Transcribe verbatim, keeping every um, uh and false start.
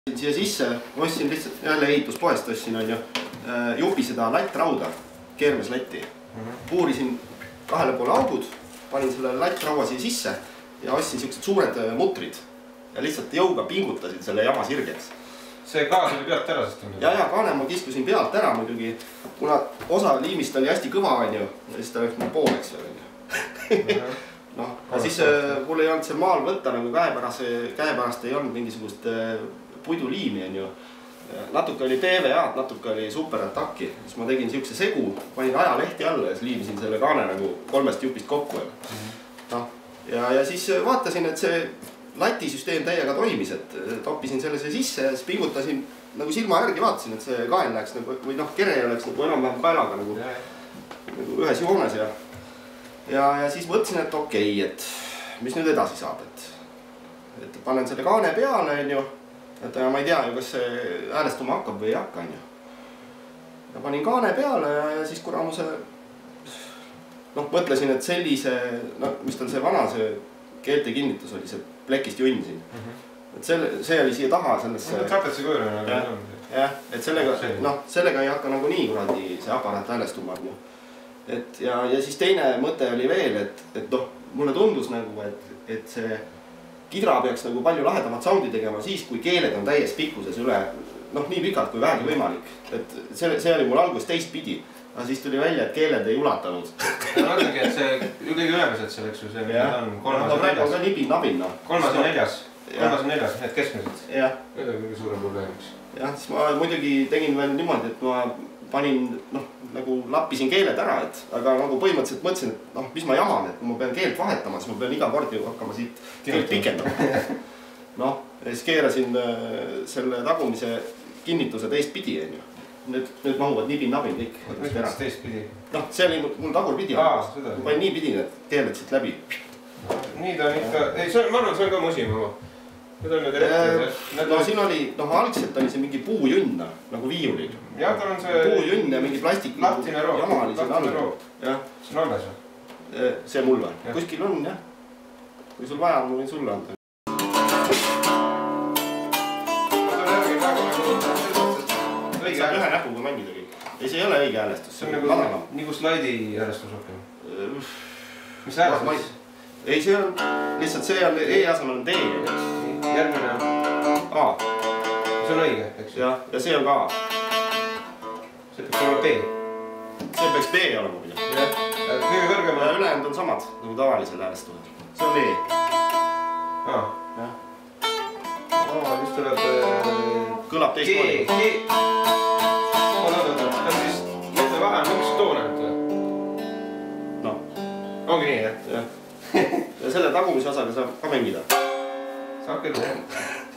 Siia sisse ostsin lihtsalt jälle ehituspoest ostsin on ju jupi seda lattrauda, keermisletti. Puurisin kahele poole augud, panin selle lattraua siia sisse ja ostsin siuksed suured mutrid ja lihtsalt jõuga pingutasin selle jama sirgeks. See kaas oli pealt ära sest? Ja, ja kaane ma kiskusin pealt ära muidugi, kuna osa liimist oli hästi kõva on ju, ja siis ta läks mul pooleks veel on ju. Noh, ja siis mul ei olnud see maal võtta nagu käepärast, käepärast ei olnud mingisugust puiduliimi on ju. Natuke oli P V A-d, natuke oli Super-Attacki. Siis ma tegin siukse segu, panin ajalehti alla ja siis liimisin selle kaane nagu kolmest jupist kokku. No, ja, ja siis vaatasin, et see latisüsteem täiega toimis, et toppisin selle sisse ja siis pingutasin nagu silma järgi vaatasin, et see kaen läheks nagu, või noh, kere oleks nagu enam-vähem kaelaga nagu, nagu ühes joones ja ja, ja siis mõtlesin, et okei, okay, et mis nüüd edasi saab, et, et panen selle kaane peale on ju. Et ma ei tea ju, kas see häälestuma hakkab või ei hakka, on ju. Ja panin kaane peale ja, ja siis kuramuse noh, mõtlesin, et sellise, no, mis tal see vana see keelte kinnitus oli, see plekist junn siin. Mm -hmm. Et selle, see oli siia taha sellesse... No, trapetsi kujurine. Jah, ja, et sellega, noh, sellega ei hakka nagu nii kuradi see aparaat häälestuma, on ju. Et ja, ja siis teine mõte oli veel, et, et noh, mulle tundus nagu, et, et see kidra peaks nagu palju lahedamat soundi tegema siis, kui keeled on täies pikkuses üle, noh, nii pikalt kui vähegi võimalik. Et see, see oli mul alguses teistpidi, aga siis tuli välja, et keeled ei ulatanud. Ma mõtlengi, et see kõige ülemised selleks, see on kolmas ja neljas. On ka nibin nabin. Kolmas ja neljas. Kolmas ja neljas, need keskmised. Jah. Need on kõige suurem probleemiks. Jah, siis ma muidugi tegin veel niimoodi, et ma panin, noh, nagu lappisin keeled ära, et aga nagu põhimõtteliselt mõtlesin, et noh, mis ma jaman, et kui ma pean keelt vahetama, siis ma pean iga kord ju hakkama siit keelt pikendama. Noh, ja siis keerasin selle tagumise kinnituse teist pidi, on ju. Nüüd, nüüd mahuvad nibin-nabin kõik. Mis teist pidi? Noh, see oli mul tagur pidi. Kui panin nii pidi need keeled siit läbi. Nii ta on ikka, ei, ma arvan, et see on ka musima. Need on need elektrid. No siin oli, noh, algselt oli see mingi puujunn, nagu viiulil. Jah, tal on see... Puujunn ja mingi plastik jama oli siin all. See on alles või? See mul või? Kuskil on, jah. Kui sul vaja, ma võin sulle anda. Saab ühe näpuga mängida kõik. Ei, see ei ole õige häälestus. See on nagu slaidi häälestus rohkem. Mis häälestus? Ei, see on lihtsalt see on E asemel on D. Järgmine on A. See on õige, eks? Ja, ja see on ka A. See peaks olema B. See peaks B olema mida. Kõige kõrgem ja ülejäänud on samad nagu tavalisel häälestusel. See on E. Aa. Aa, just tuleb... Kõlab teist moodi. G. Oot, oot, oot. Kas siis mõtle vahe on üks toon ainult? No. Ongi nii, jah? Ja selle tagumise osaga saab ka mängida. Saab küll.